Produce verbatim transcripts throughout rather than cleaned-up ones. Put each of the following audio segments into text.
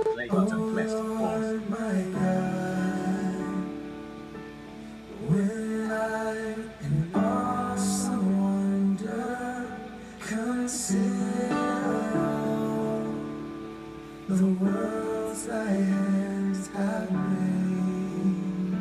play button pressed. Pause. My God, when I in awesome wonder consider all the worlds thy hands have made,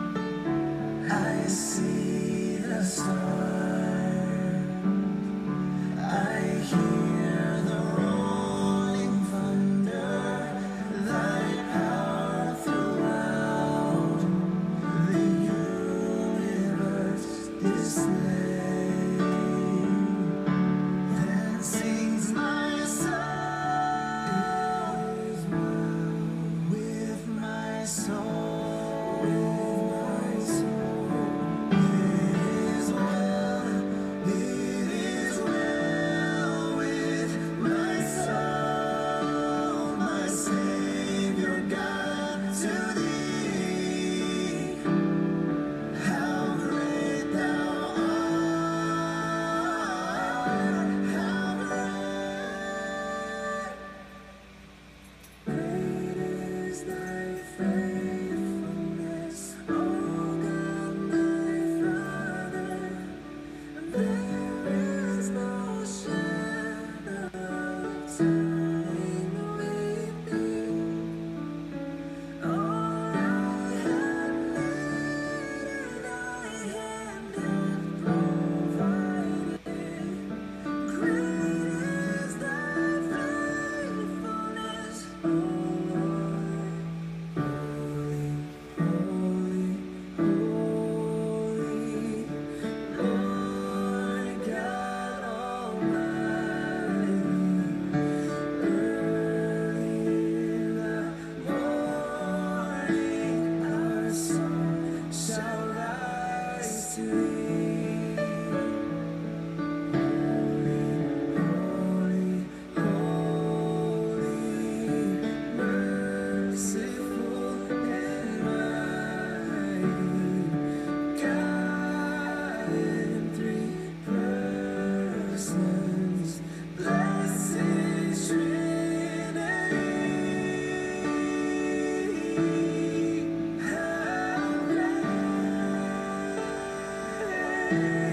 I see the stars, I hear the rolling thunder, thy power throughout the universe displayed. Then sings my soul with my soul, with my soul. It is well, it is well with my soul, my Savior God, to thee. How great thou art, how great, great is thy faithfulness, O God, my Father. There is no shadow of turning with thee. All I have needed, thy hand hath provided. Great is thy faithfulness, O Lord. Holy, holy, Lord God Almighty. Early in the morning, our song shall rise to thee. Holy, holy, merciful and mighty, God in three persons, blessed Trinity. How great